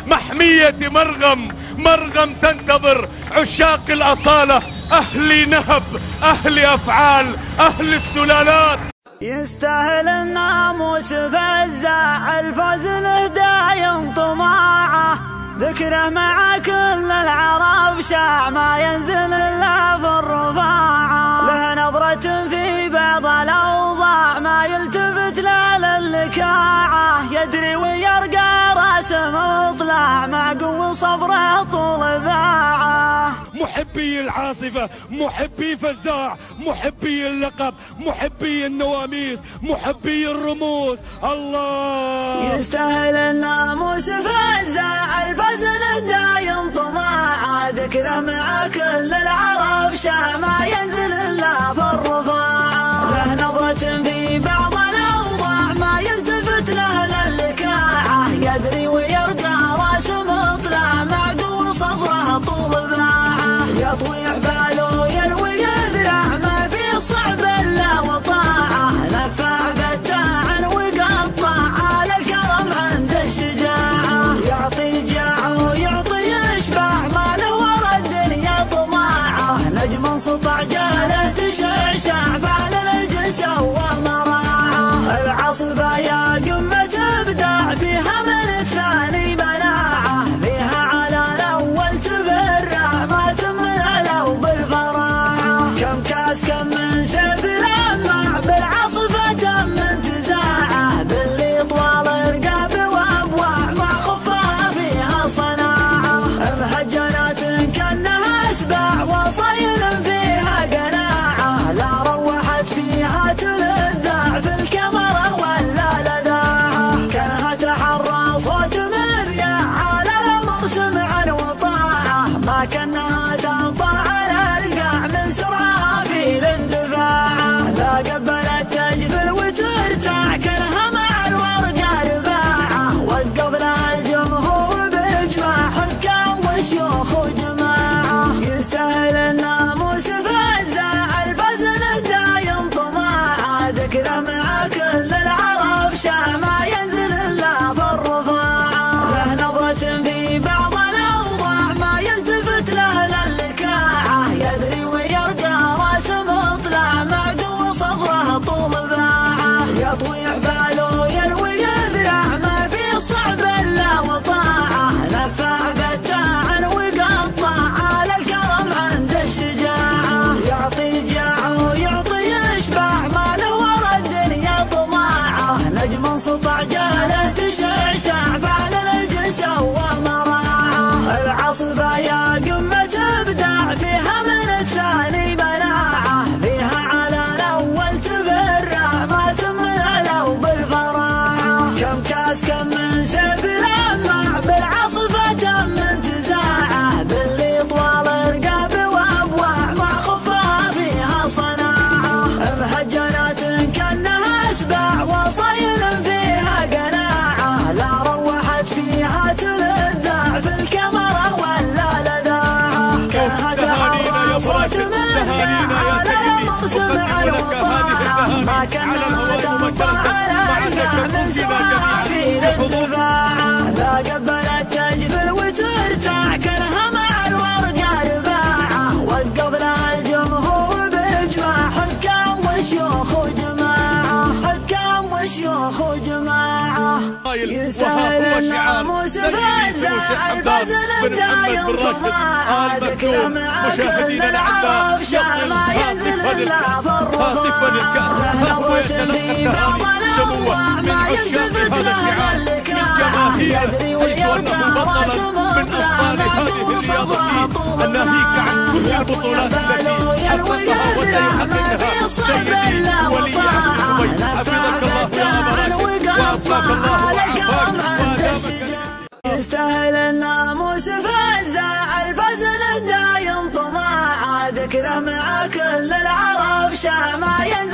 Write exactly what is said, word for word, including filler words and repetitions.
محمية مرغم. مرغم تنتظر عشاق الأصالة، أهل نهب، أهل أفعال، أهل السلالات. يستاهل الناموس فزاع، الفوز له دايم طماعه، ذكره مع كل العرب شاع، ما ينزل الا في الرفاعه، له نظرة في بعض الاوضاع، ما يلتفت لا للكاعه، يدري ويرقى راسه مطلع، مع قوة صبره طول باعه. محبي العاصفة، محبي فزاع، محبي اللقب، محبي النواميس، محبي الرموز. الله يستاهل الناموس فزاع، الفوز له دايم طماعه، ذكره مع كل العرب شاع، ما ينزل الا في الرفاعه، له نظرة في بعض الاوضاع، ما يلتفت له للكاعه، يدري ويرقى راسه مطلع، مع قوة صبره طول باعه، يطوي حباله يروي يذرع، ما في صعب الا وطاعه، نفع فتاعا وقطع، على الكرم عنده الشجاعه، يعطي جاعه يعطي يشبع، ما له ورا الدنيا طماعه، نجم سطع جاله تشعشع، فعل الجنس ومراعه، العاصفه يا قمه ابداع، فيها من الثاني مناعه، فيها على الاول تبرع، ما تمنع له بالفراعه، كم كاس كم من سيف لمع، بالعاصفه تم انتزاعه، باللي طوال الرقاب وابواع، ما خفها فيها صناعه، مهجنات كانها اسباع، وصيل فيها قناعه، لا روحت فيها تلذع، في الكمره ولا لذاعه، كانها تحرى صوت مذياع، على الامر سمعا وطاعه، ما كانها تنطع على القاع، من سرعه في الاندفاعه، لا قبلت تجفل وترتاع، كانها مع الورقه رباعه، وقف لها الجمهور باجماع، حكام وشيوخ وجماعه، يستاهل الناموس فزاع، الفوز له دايم طماعه، ذكره مع كل العرب شاع، ما ينزل الا في الرفاعه، له نظرة في بعض الاوضاع، ما يلتفت له للكاعه، يدري ويرقى راسه مطلع، مع قوة صبره طول باعه، يطوي حباله يروي يذرع، ما في صعب الا وطاعه، نفع فتاعا وقطع، على الكرم عنده الشجاعه، يعطي جاعه يعطي يشبع، ما له ورا الدنيا طماعه، نجم سطع جاله تشعشع، فعل الجنس ومراعه، العاصفه يا قمه ابداع، فيها من الثاني مناعه، فيها على الاول تبرع، ما تمنع له بالفراعه، كم كاس كم من سيف لمع، بالعاصفه تم انتزاعه، باللي طوال الرقاب وابواع، ما خفها فيها صناعه، مهجنات كانها اسباع، وصيل فيها قناعه، لا روحت فيها تلذع، في الكمره ولا لذاعه، كانها تحرى صوت مذياع، على الامر سمعا وطاعه، ما كانها تنطع على القاع، من سرعه في الاندفاعه، لا قبلت تجفل وترتاع، كانها مع الورقه رباعه، وقف لها الجمهور باجماع، حكام وشيوخ وجماعه، حكام وشيوخ وجماعه، يستاهل الناموس فزاع، الفوز له دايم طماعه، ذكره مع كل العرب شاع، ما ينزل الا في الرفاعه، له نظرة في بعض الاوضاع، ما يلتفت له للكاعه، يدري ويرقى راسه مطلع، مع قوة صبره طول باعه، يطوي حباله يروي يذرع، ما في صعب الا وطاعه، نفع فتاعا وقطع، على الكرم عنده الشجاعه، يستاهل الناموس فزاع، الفوز له دايم طماعه، ذكره مع كل العرب شاع، ما ينزل